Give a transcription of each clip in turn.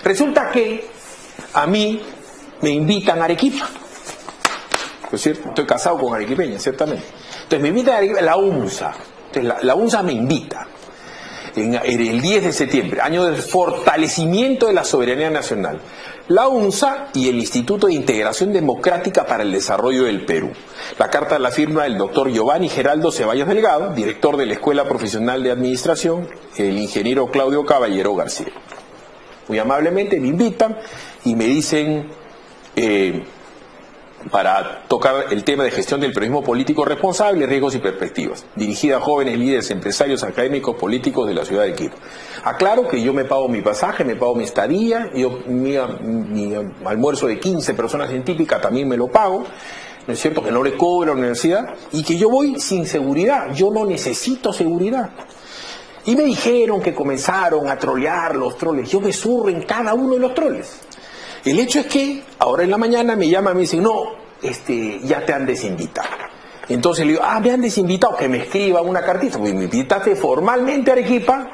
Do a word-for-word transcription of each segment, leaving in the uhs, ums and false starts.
Resulta que a mí me invitan a Arequipa. ¿No es cierto? Estoy casado con arequipeña, ciertamente. Entonces me invitan a Arequipa, la UNSA. Entonces la, la UNSA me invita. En, en el diez de septiembre, año del fortalecimiento de la soberanía nacional. La UNSA y el Instituto de Integración Democrática para el Desarrollo del Perú. La carta la firma el doctor Giovanni Geraldo Ceballos Delgado, director de la Escuela Profesional de Administración, el ingeniero Claudio Caballero García. Muy amablemente me invitan y me dicen eh, para tocar el tema de gestión del periodismo político responsable, riesgos y perspectivas, dirigida a jóvenes líderes, empresarios, académicos, políticos de la ciudad de Quito. Aclaro que yo me pago mi pasaje, me pago mi estadía, yo mi, mi almuerzo de quince personas en típica también me lo pago, ¿no es cierto? Que no le cobro a la universidad y que yo voy sin seguridad, yo no necesito seguridad. Y me dijeron que comenzaron a trolear los troles, yo me zurro en cada uno de los troles. El hecho es que ahora en la mañana me llaman y me dicen, no, este, ya te han desinvitado. Entonces le digo, ah, me han desinvitado, que me escriban una cartita. Pues me invitaste formalmente a Arequipa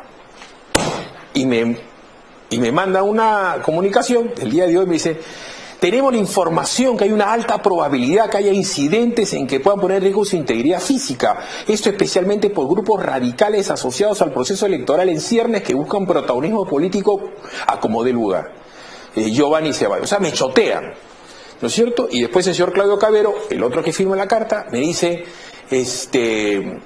y me, y me manda una comunicación. El día de hoy me dice, tenemos la información que hay una alta probabilidad que haya incidentes en que puedan poner en riesgo su integridad física. Esto especialmente por grupos radicales asociados al proceso electoral en ciernes que buscan protagonismo político a como dé lugar. Eh, Giovanni Ceballos, o sea, me chotean, ¿no es cierto? Y después el señor Claudio Cabero, el otro que firma la carta, me dice este,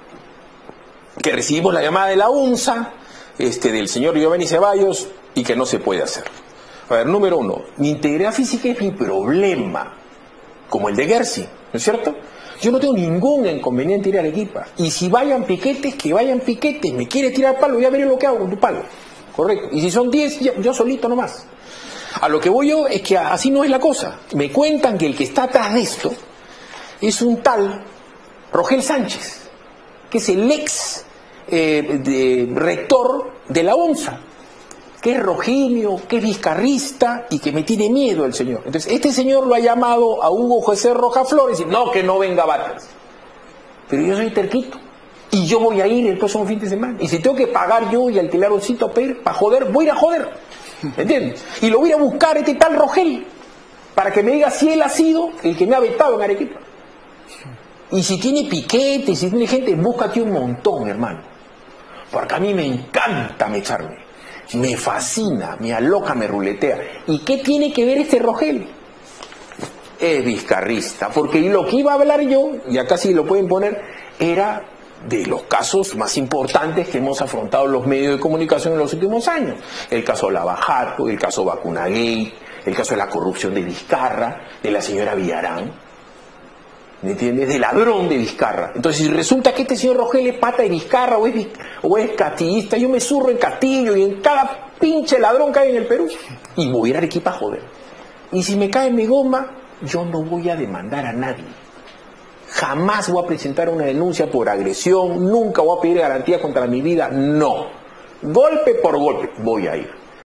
que recibimos la llamada de la UNSA, este, del señor Giovanni Ceballos, y que no se puede hacer. A ver, número uno, mi integridad física es mi problema, como el de Gersi, ¿no es cierto? Yo no tengo ningún inconveniente ir a Arequipa, y si vayan piquetes, que vayan piquetes, me quiere tirar palo, ya veré lo que hago con tu palo, correcto, y si son diez, yo solito nomás. A lo que voy yo es que así no es la cosa. Me cuentan que el que está atrás de esto es un tal Rogel Sánchez, que es el ex eh, de, rector de la UNSA, que es rojiño, que es vizcarrista y que me tiene miedo el señor. Entonces, este señor lo ha llamado a Hugo José Rojas Flores y no, que no venga Batres. Pero yo soy terquito y yo voy a ir el próximo fin de semana. Y si tengo que pagar yo y alquilar un sitio para joder, voy a ir a joder. ¿Entiendes? Y lo voy a buscar este tal Rogel para que me diga si él ha sido el que me ha vetado en Arequipa. Y si tiene piquete, y si tiene gente, búscate un montón, hermano. Porque a mí me encanta mecharme. Me fascina, me aloca, me ruletea. ¿Y qué tiene que ver este Rogel? Es vizcarrista. Porque lo que iba a hablar yo, y acá sí lo pueden poner, era de los casos más importantes que hemos afrontado los medios de comunicación en los últimos años. El caso Lavajato, el caso Vacunagate, el caso de la corrupción de Vizcarra, de la señora Villarán, ¿me entiendes? De ladrón de Vizcarra. Entonces, si resulta que este señor Rogel es pata de Vizcarra o es, o es castillista, yo me zurro en Castillo y en cada pinche ladrón que hay en el Perú y voy a ir a Arequipa a joder. Y si me cae mi goma, yo no voy a demandar a nadie. Jamás voy a presentar una denuncia por agresión, nunca voy a pedir garantía contra mi vida, no. Golpe por golpe voy a ir.